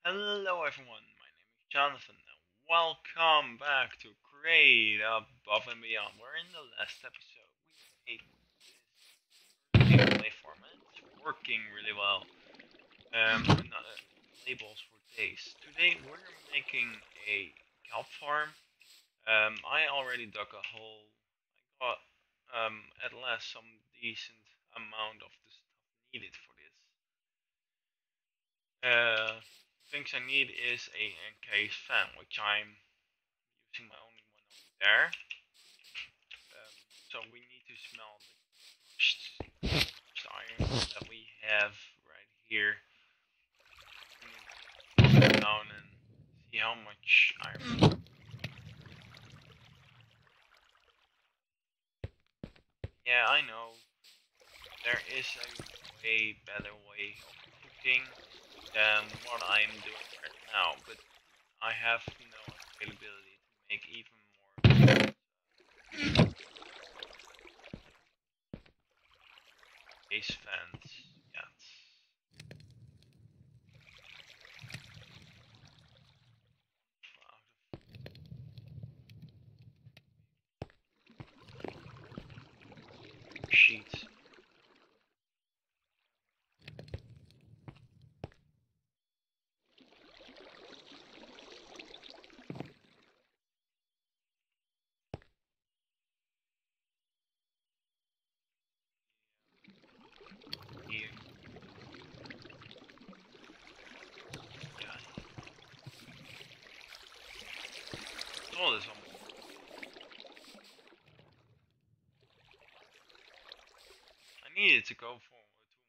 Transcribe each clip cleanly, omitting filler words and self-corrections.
Hello everyone, my name is Jonathan and welcome back to Create Above and Beyond, where in the last episode we made this gameplay format. It's working really well. Labels for days. Today we're making a kelp farm. I already dug a hole. I got at last some decent amount of the stuff needed for this. Things I need is a encased fan, which I'm using my only one over there. So we need to smell the crushed iron that we have right here. Put it down and see how much iron. Yeah, I know. There is a way better way of cooking than what I'm doing right now, but I have no availability to make even more base fans yet. Sheets. Here. Yeah. All this almost. I needed to go for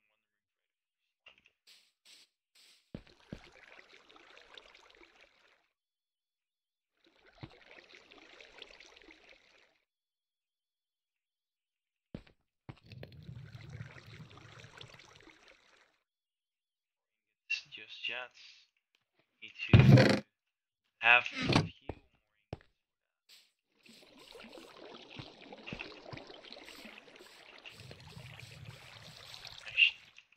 just yet. Need to have a few mash,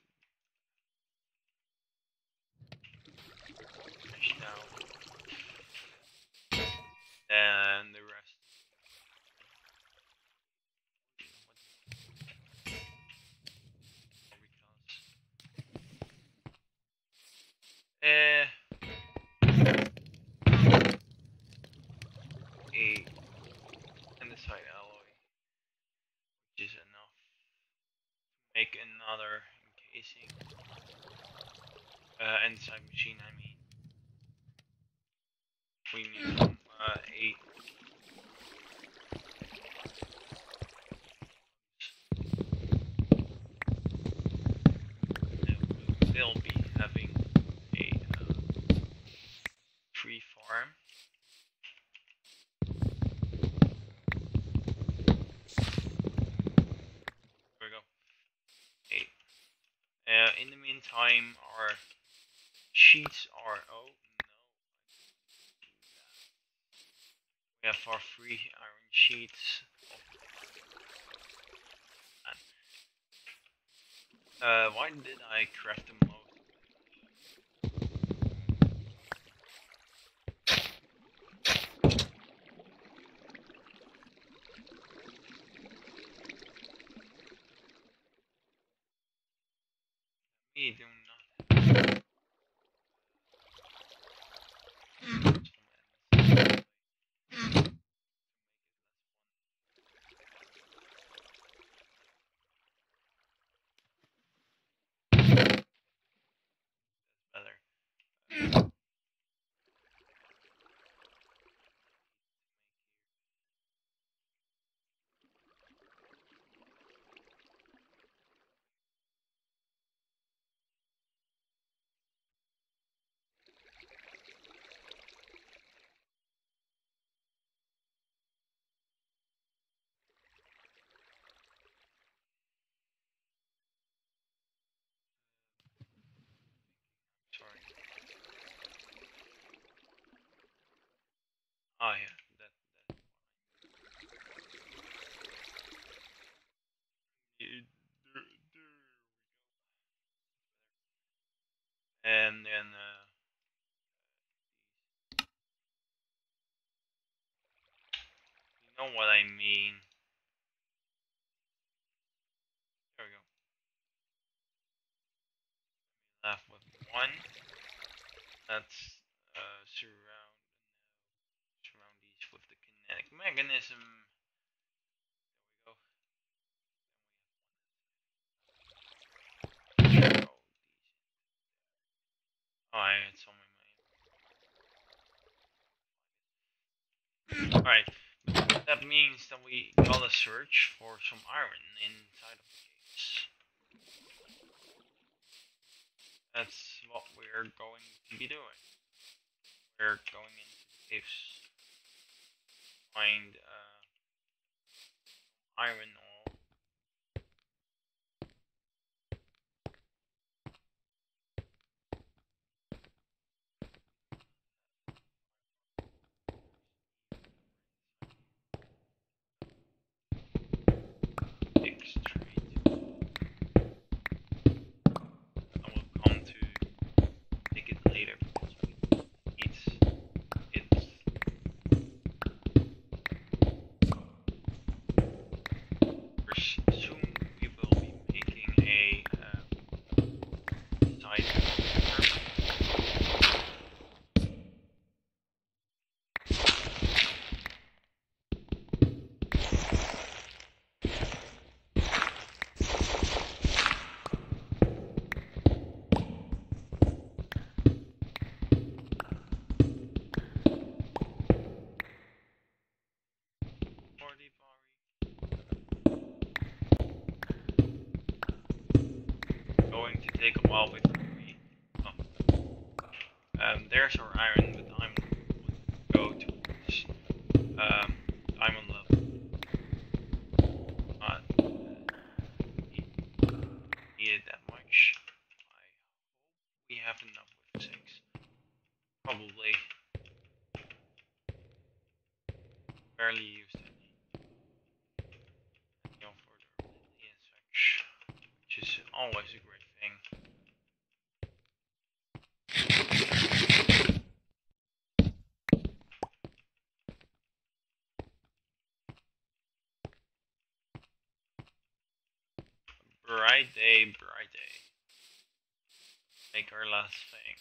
mash down, and the rest. Because a andesite alloy, which is enough to make another encasing. Andesite machine, I mean. We need some 8. They'll be having a tree farm. There we go. 8. In the meantime, our sheets are. Oh no. We have our 3 iron sheets. Why did I craft them low? Me do not. Better. Sorry. Oh yeah, that. And then know what I mean. There we go. Left with one. Let's surround these with the kinetic mechanism. There we go. Throw these. Alright, it's on my mind. Alright, that means that we gotta search for some iron inside of the caves. That's what we're going to be doing. We're going into the caves, find iron ore. Dig straight. I will come to take it later because we need it. Soon we will be making a side going to take a while before we. There's our iron, but I'm go towards diamond level. Not needed that much. I hope we have enough with 6. Probably barely used it. No further ability and such, which is always a great thing. Bright day, bright day. Make our last thing.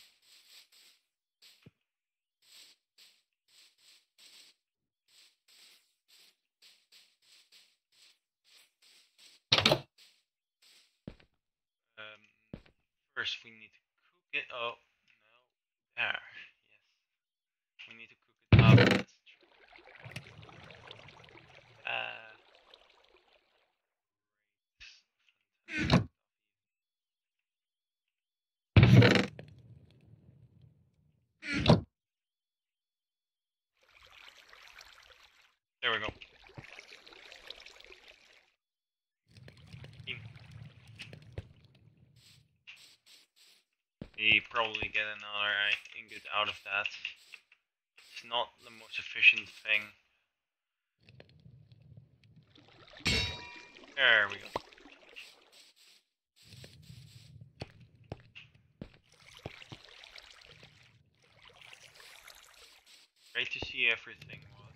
First we need to cook it. Oh, no. There. Yes. We need to cook it up. That's there we go. We probably get another ingot out of that. It's not the most efficient thing. There we go. Great to see everything was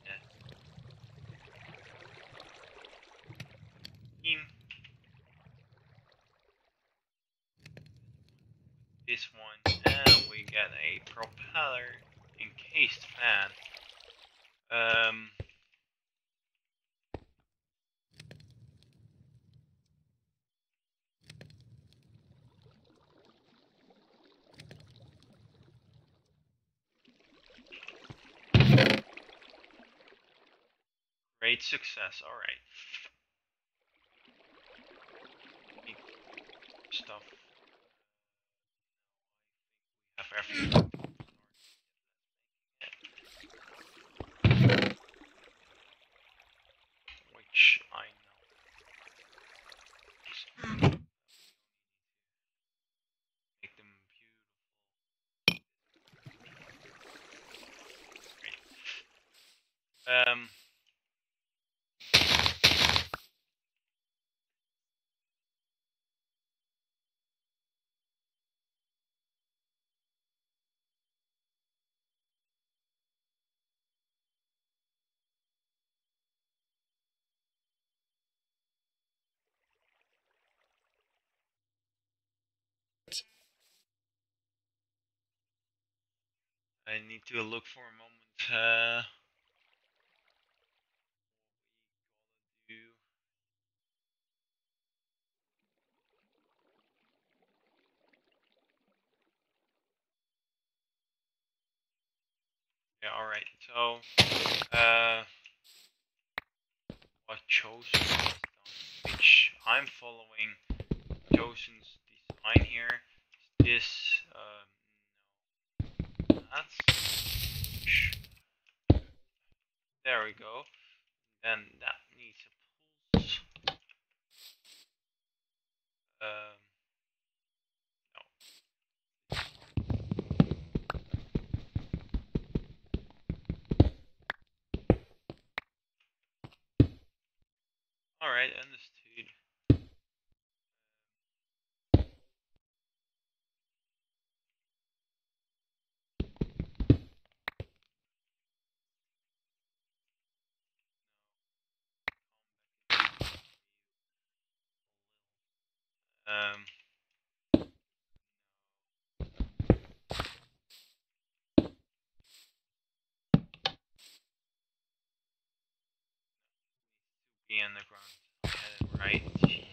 team. This one, and we get a propeller encased fan. Great success. All right. Stuff. Have everything. Which I know. Make them beautiful. Great. I need to look for a moment. Do yeah, all right. So, what Chosen has done, which I'm following Chosen's design here. This, that's there we go. Then that needs a pulse. Um, no. All right, understood. Um, be in the ground. Right.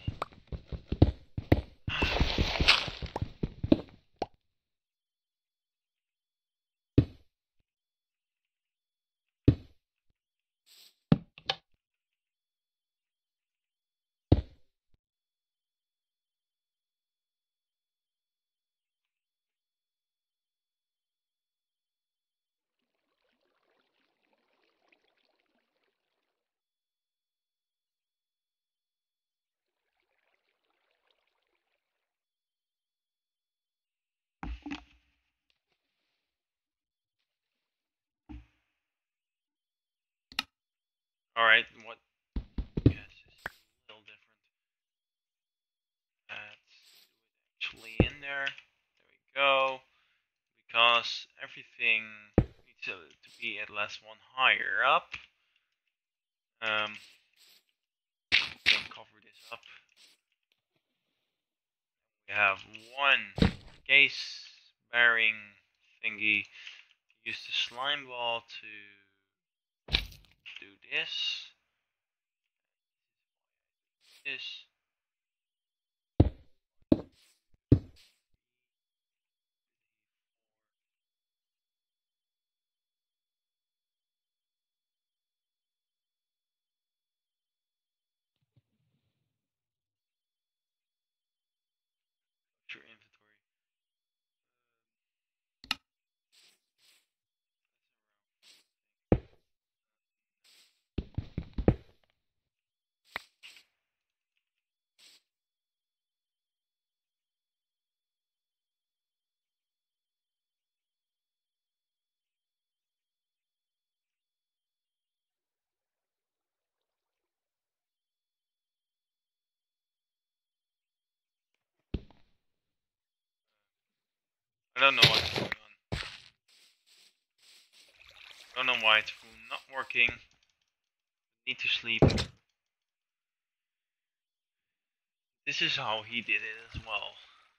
All right. What? Yes, it's a little different. That's actually in there. There we go. Because everything needs to be at least one higher up. Can cover this up. We have one case bearing thingy. Use the slime ball to do this. This. Your inventory. I don't know what's going on. I don't know why it's not working. Need to sleep. This is how he did it as well.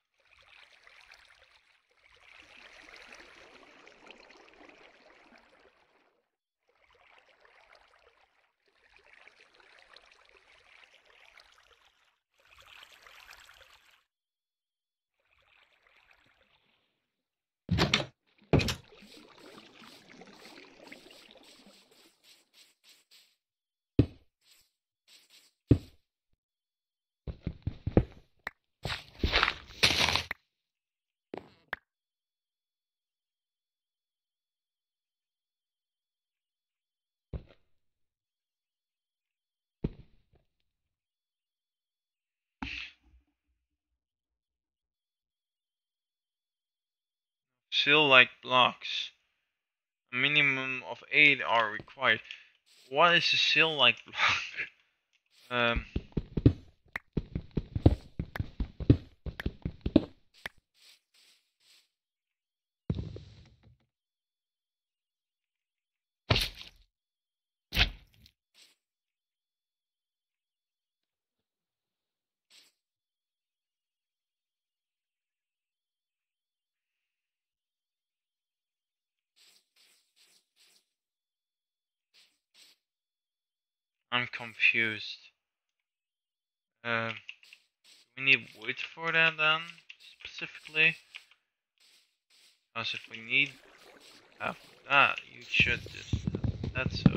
Sill-like blocks. A minimum of 8 are required. What is a sill-like block? Um. I'm confused. Do we need wood for that then, specifically? Because if we need to have that, you should just have that, so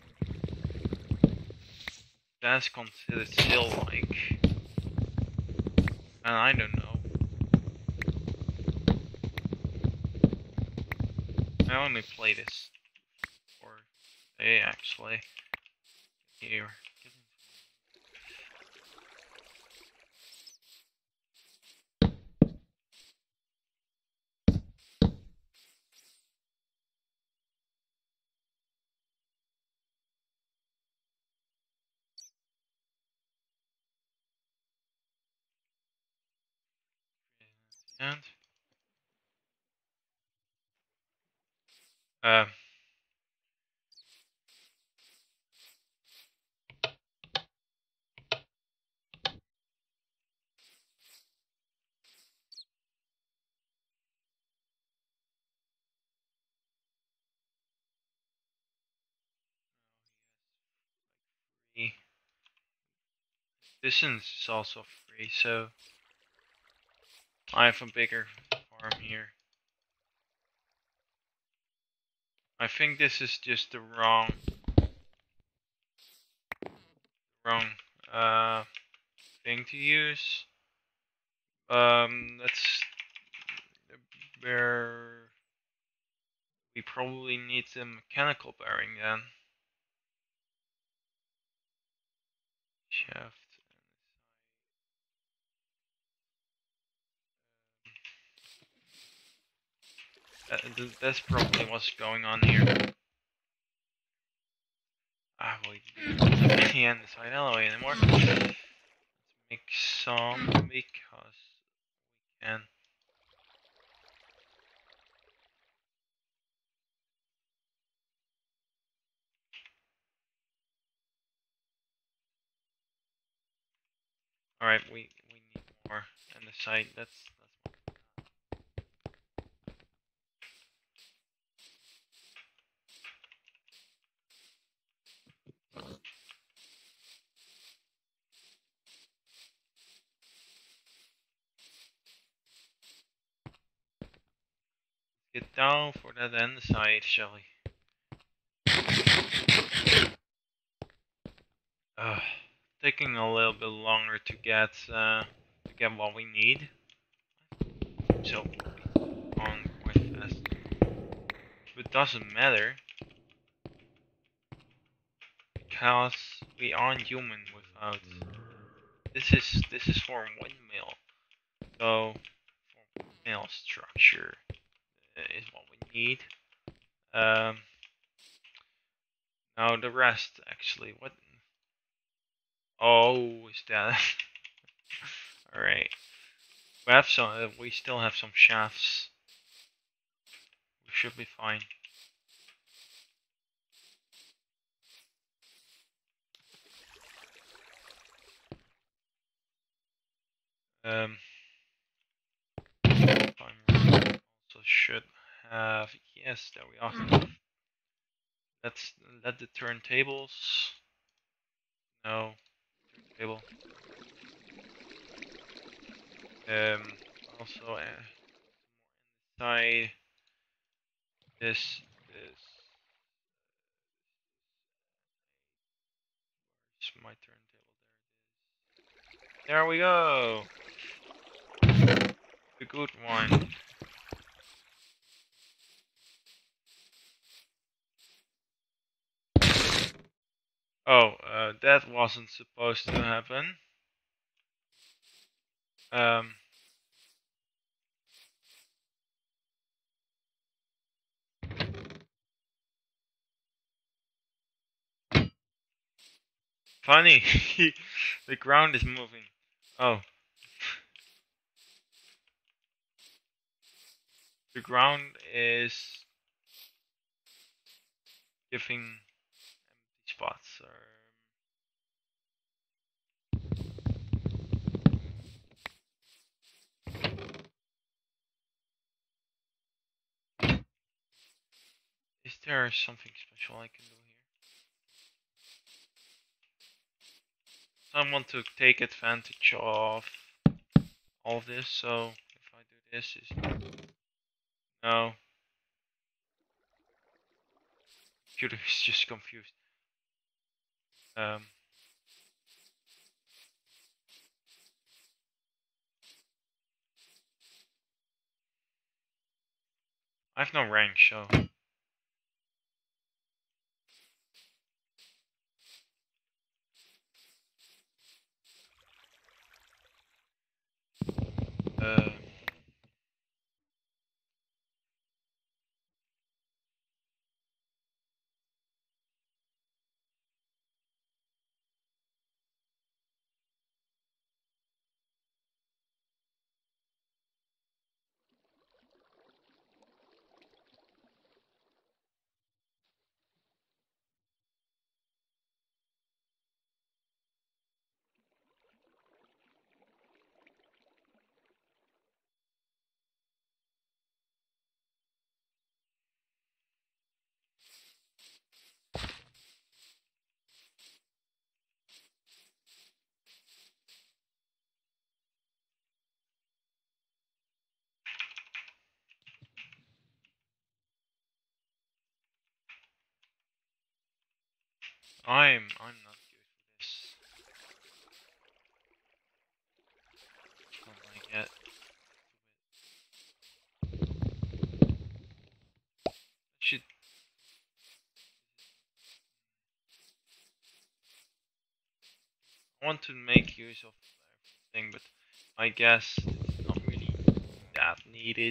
that's considered still like, and I don't know. I only play this for a actually here. And uh, free. Distance is also free, so I have a bigger farm here. I think this is just the wrong thing to use. That's where we probably need the mechanical bearing then. Shaft. That's probably what's going on here. Ah, we don't have the side alloy anymore. Let's make some because we can. Alright, we need more on the side. That's get down for that end side, shall we? Taking a little bit longer to get what we need. So on quite fast. But it doesn't matter because we aren't human without. This is for windmill. So for windmill structure is what we need. Now the rest actually. What? Oh, is that? All right. We have some. We still have some shafts. We should be fine. Also should have. Yes, there we are. Let's let the turntables. No, turntable. Also inside this is my turntable. There we go. The good one. Oh, that wasn't supposed to happen. Funny, the ground is moving. Oh. The ground is giving empty spots. Is there something special I can do here? I want to take advantage of all of this, so if I do this, is no. Computer is just confused. I have no range, so uh. I'm not good with this. It's not like that. Should I want to make use of everything, but I guess it's not really that needed.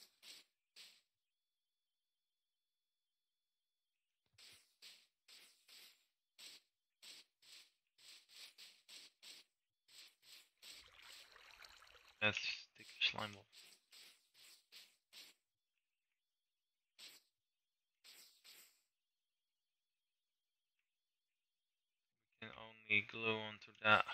Let's take a slime ball. We can only glue onto that.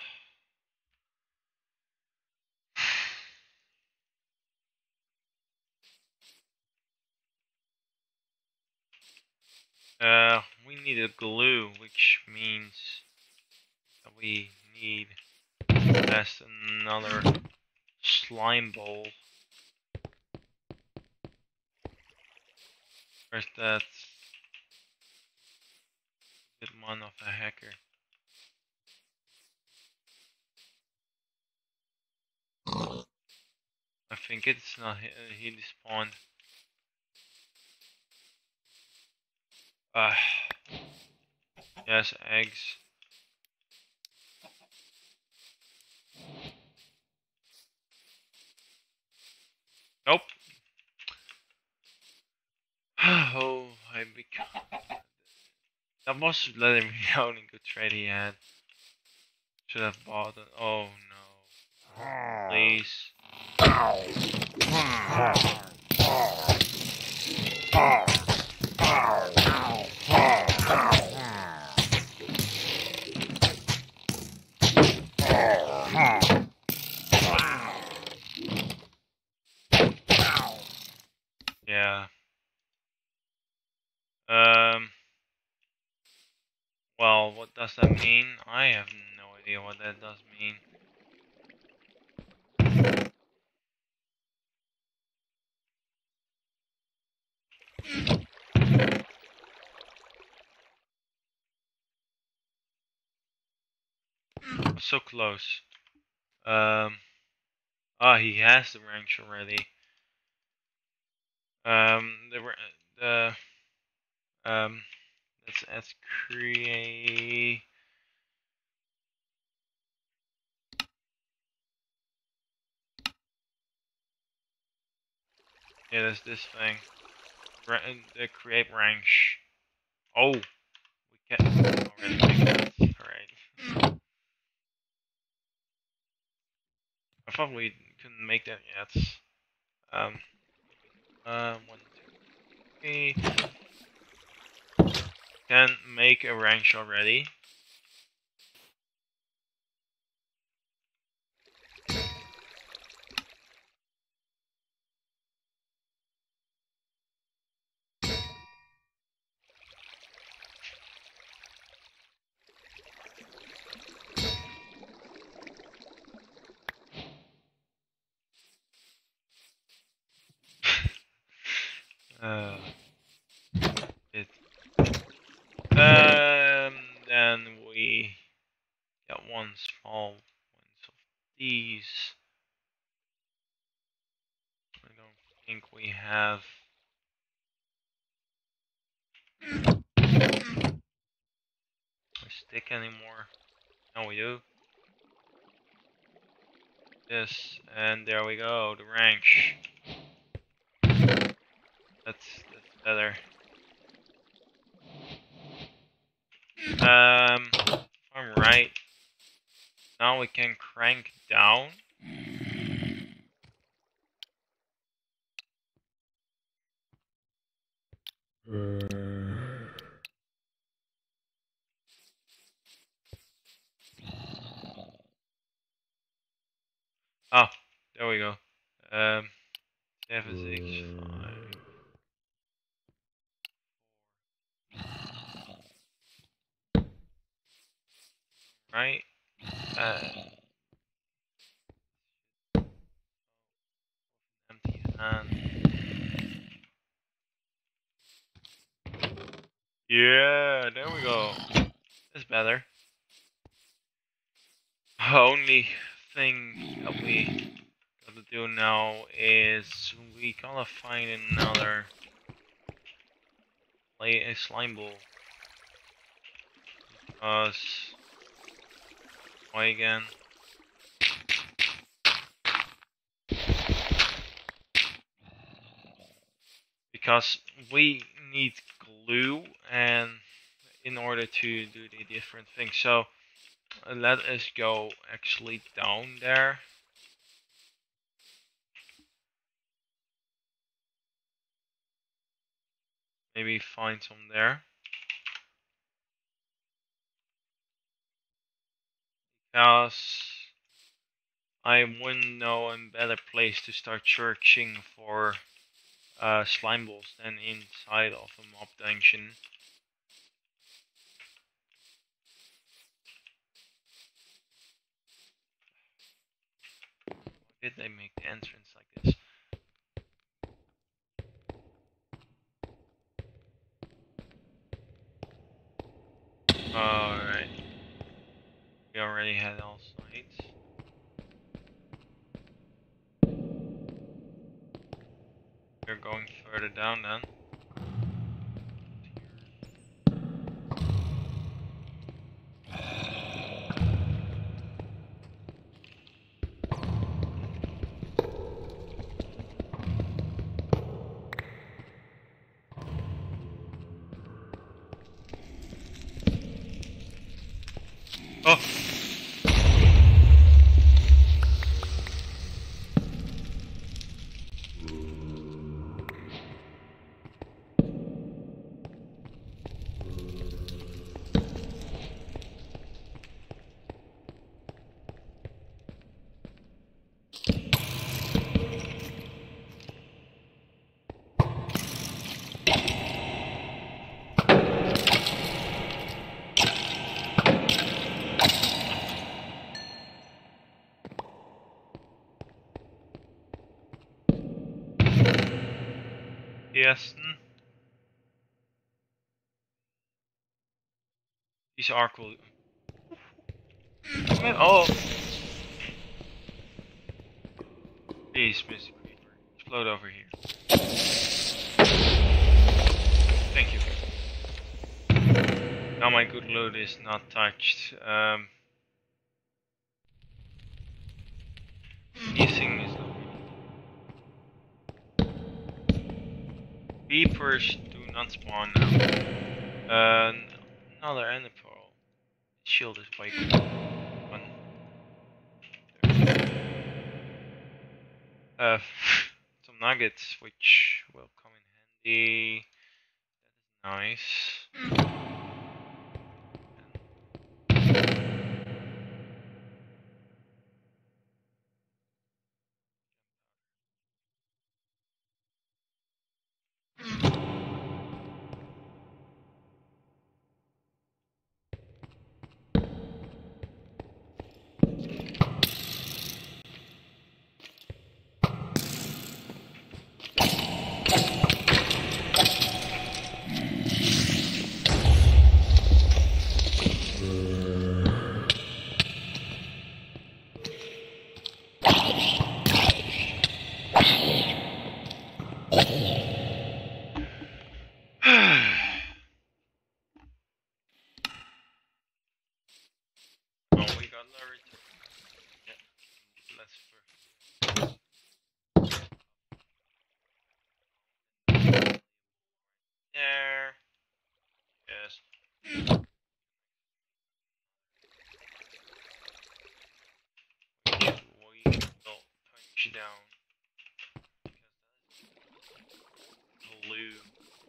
We need a glue, which means that we need just another slime ball. First, that's a good one of a hacker. I think it's not he despawned. Yes, eggs. Nope. Oh, I become. That was letting me down in good trade he had. Should have bought it. Oh no. Please. Yeah. Well, what does that mean? I have no idea what that does mean. So close. He has the ranch already. Let's create. Yeah, there's this thing. The create ranch. Oh, we can already make that. Alright. I thought we couldn't make that yet. One, two, three. Can make a ranch already. It. Then we get one small ones of these. I don't think we have a stick anymore. Now we do. This, and there we go, the ranch. That's better. If I'm right, now we can crank down. Oh, there we go. 7, 6, 5. Right? Empty hand. Yeah, there we go. That's better. Only thing that we gotta do now is we gotta find another a slime ball. Because why again? Because we need glue and in order to do the different things. So let us go actually down there. Maybe find some there. Because I wouldn't know a better place to start searching for slime balls than inside of a mob dungeon. Why did they make the entrance like this? Alright. We already had all sides. We're going further down then. Oh! Yes. These are cool. Oh! Please, Mr. Creeper. Explode over here. Thank you. Now my good loot is not touched. Missing is not. Creepers do not spawn now. Another ender pearl. Shield is way cool. Some nuggets which will come in handy. That is nice. there. Yes. We will punch you down. Because that is blue.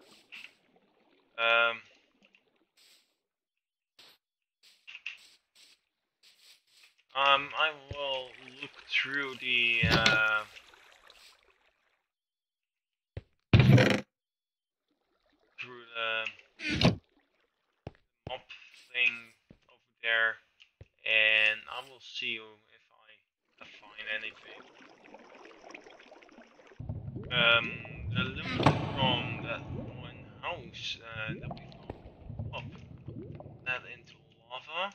I will look through the mob thing over there, and I will see if I find anything. The limit from that one house that we found up that into lava.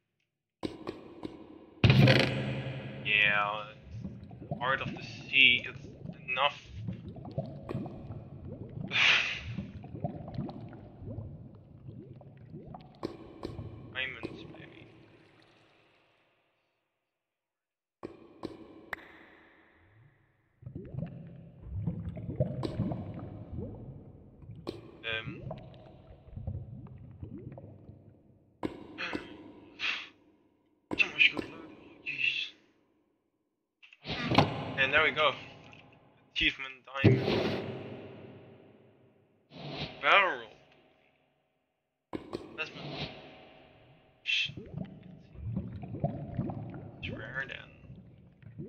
Yeah, heart of the sea. It's enough. Diamonds, baby. So much good loot. Oh, jeez. And there we go. Achievement diamond. Barrel. That's my. It's rare then.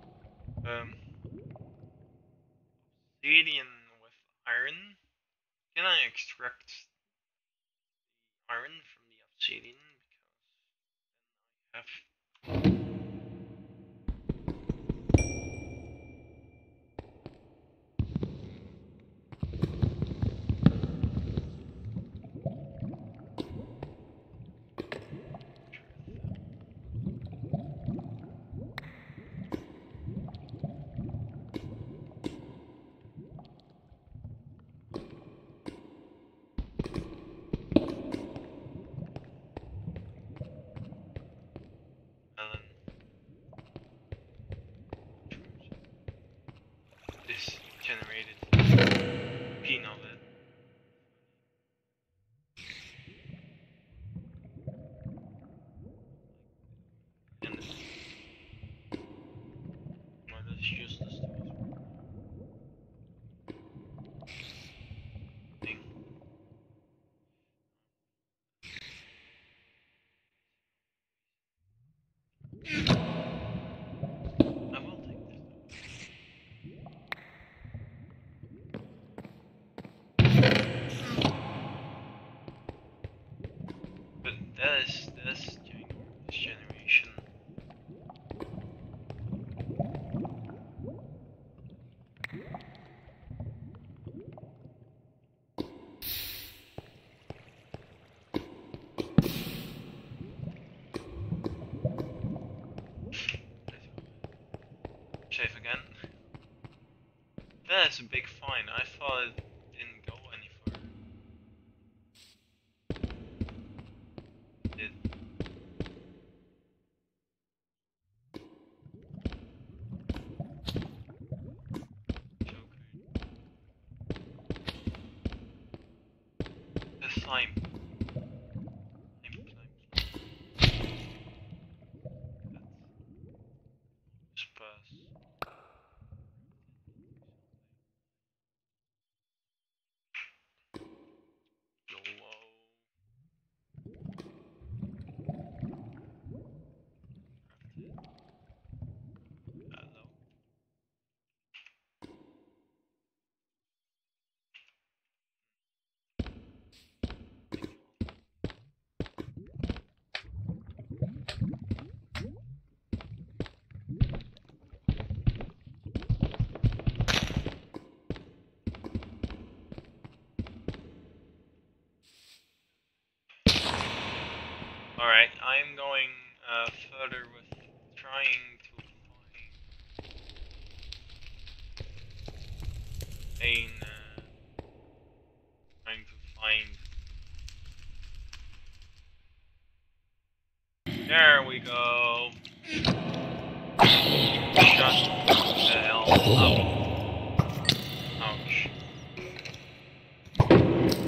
Obsidian with iron. Can I extract iron from the obsidian? Because then I have. This generated pin of it. And well, that's useless to us. Thing. I will take this. But this generation. Save again. That's a big find. I thought it didn't go any further. It did. The slime. Alright, I'm going further with trying to find there we go. Shut the hell up. Ouch.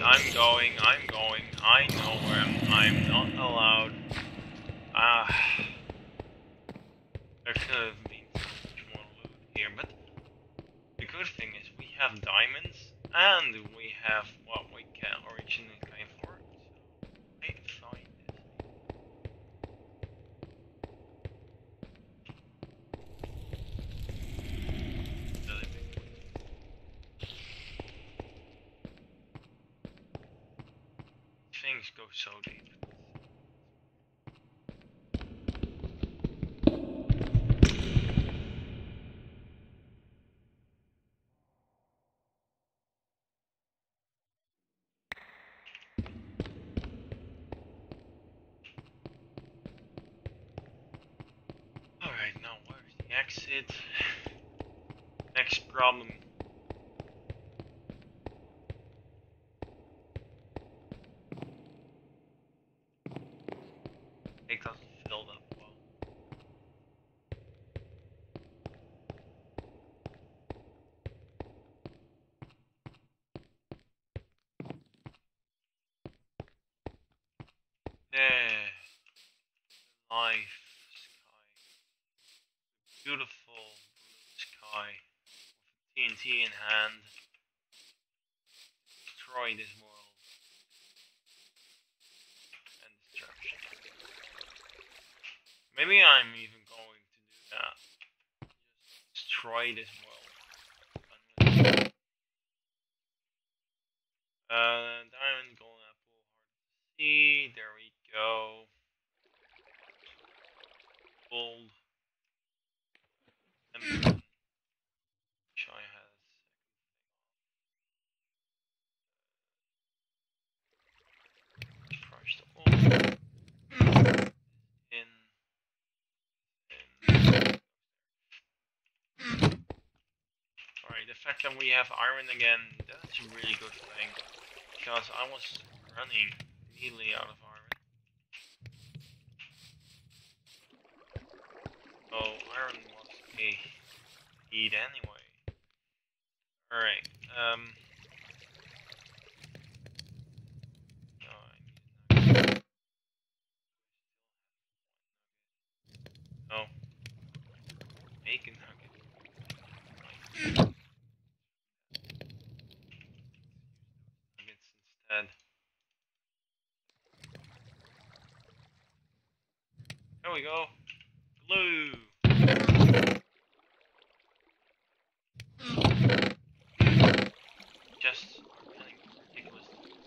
I'm going. I know where I'm not allowed. There could have been so much more loot here, but the good thing is we have diamonds and we have what we can originally came for. So I find this really big. Things go so deep. Alright, now where's the exit? Next problem. It doesn't fill up well. Yeah, life, sky, beautiful blue sky, TNT in hand, destroy this world and destruction. Maybe I'm even going to do that. Just destroy this world. Diamond, golden apple, hard to see. There we go. Gold. Emerald. Shy has crushed all. In. Alright, the fact that we have iron again, that's a really good thing. Because I was running immediately out of iron. So iron was a need anyway. Alright, no, I need a nugget. No. Make a nugget. Nuggets instead. There we go. Glue. Just getting ridiculous.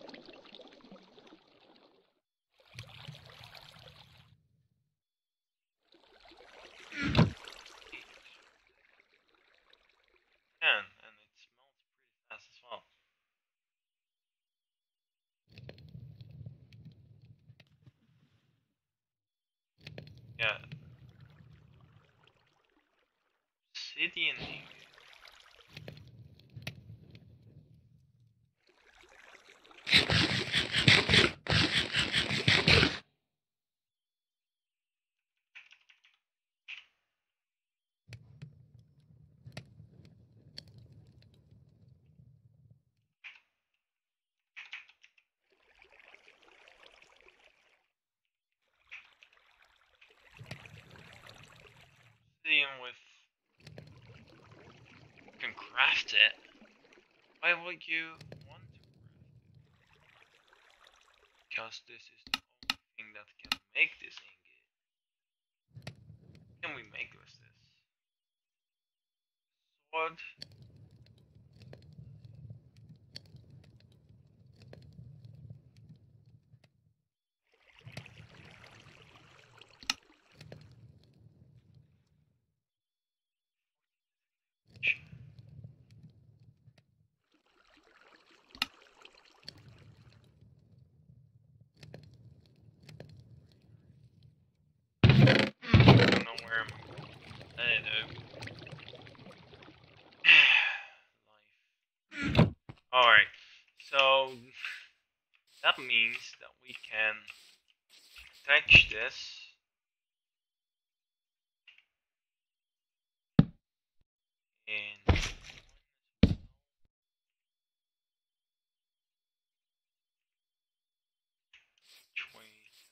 And it smells pretty fast as well. Yeah. Obsidian ingot. Obsidian with. You can craft it. Why would you want to craft it? Because this is the only thing that can make this ingot. Can we make with this? Sword. I don't know where I'm. I don't know. Life. Alright, so that means that we can attach this in way?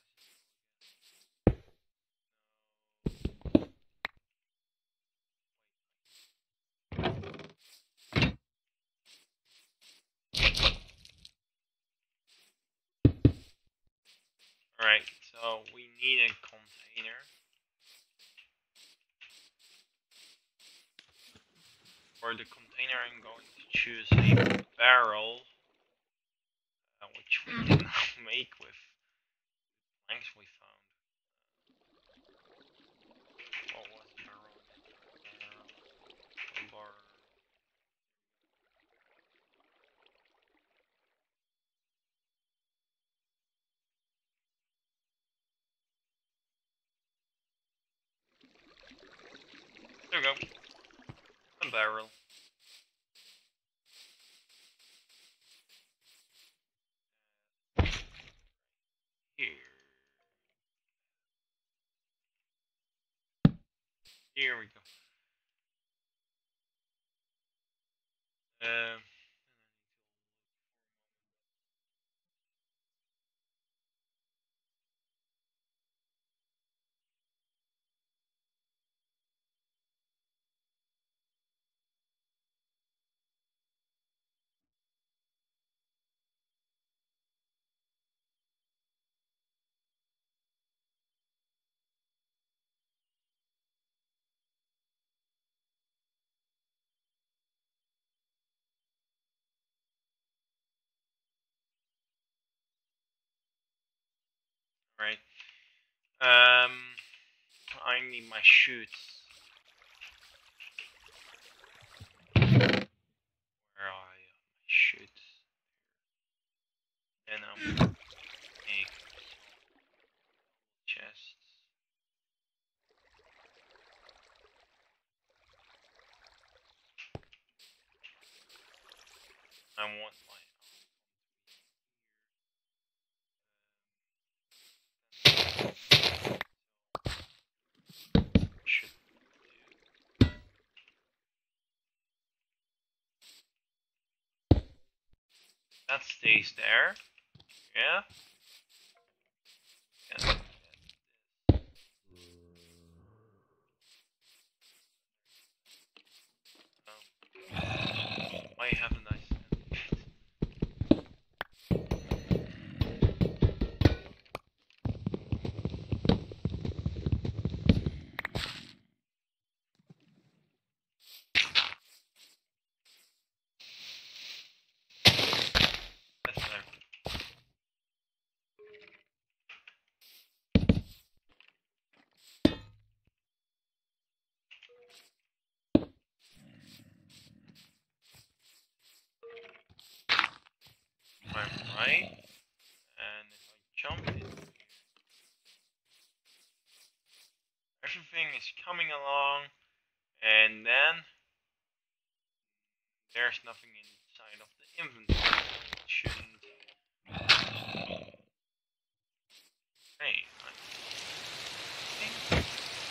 Alright, so we need a container. For the container I'm going to choose a barrel, which we can make with planks we found. What was the barrel? Bar. There we go. A barrel. Here. Here we go. Right. I need my chutes. Where are my chutes? And make chests. I want my should that stays there. Yeah. Yeah. I have a nice. That's better. I'm right, and if I jump in, everything is coming along, and then there's nothing inside of the inventory. It shouldn't. Hey, I think.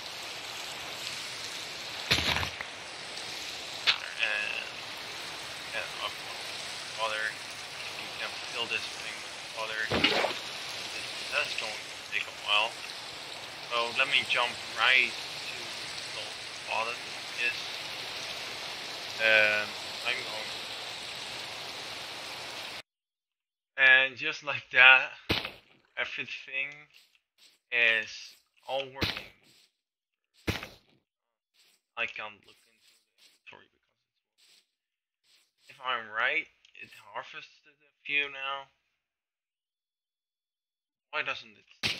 And up water. You can fill this thing with water. That's going to take a while. So let me jump right to the bottom of this. I'm going. And just like that, everything is all working. I can't look into the inventory because it's working. If I'm right, it harvested a few now. Why doesn't it?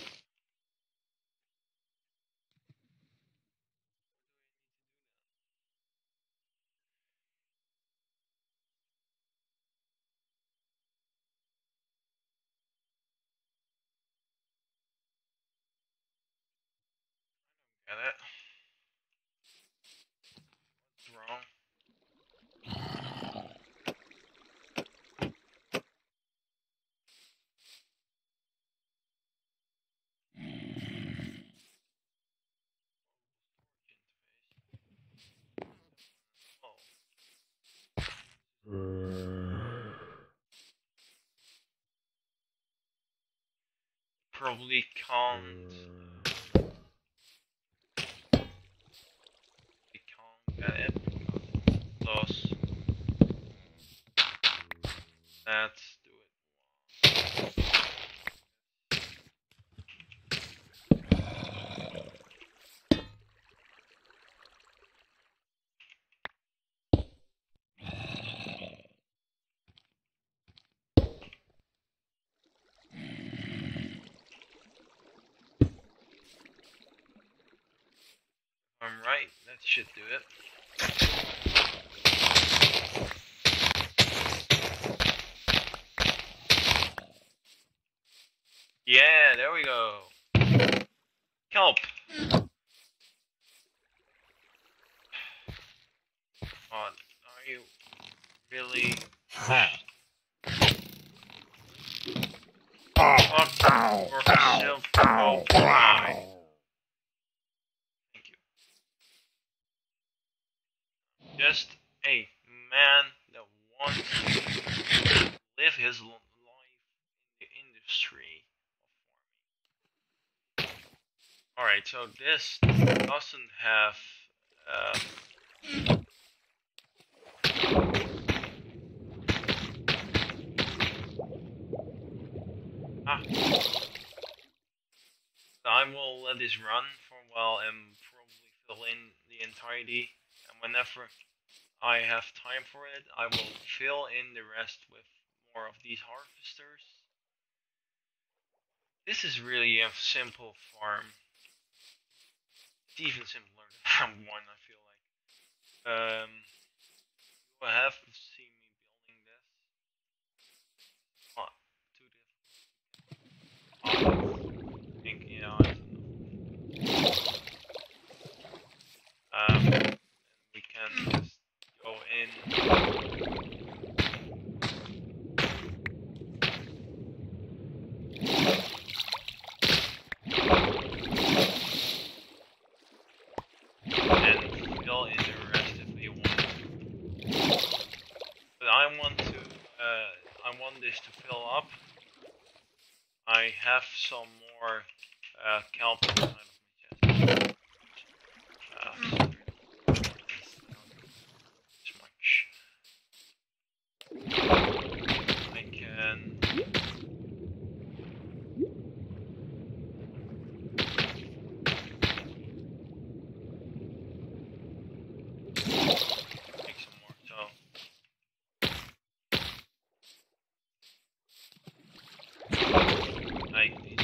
Get it? What's wrong? probably can't. We can't get it. Plus, let's do it. I'm right. That should do it. Yeah, there we go. Kelp. Are you really? Thank you. Just a man that wants to live his life in the industry of farming. Alright, so this doesn't have I will let this run for a while and probably fill in the entirety, and whenever I have time for it, I will fill in the rest with more of these harvesters. This is really a simple farm. It's even simpler than farm 1, I feel like. You will have seen me building this. Not too difficult. I think, yeah, we can just go in. And fill in the rest if they want. But I want this to fill up. I have some more kelp inside of my chest. I can make some more. So like these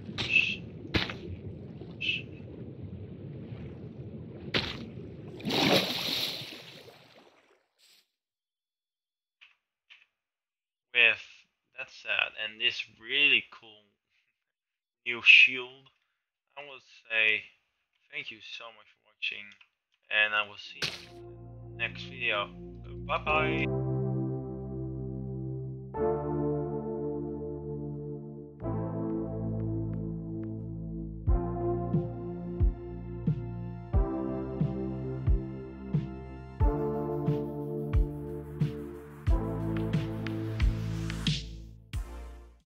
with that said, and this really cool new shield, I will say thank you so much for watching, and I will see you in the next video. Bye bye.